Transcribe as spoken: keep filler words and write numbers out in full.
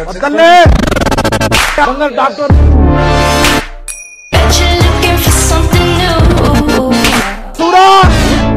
Bangar doctor Bet you're looking for something new. Suraj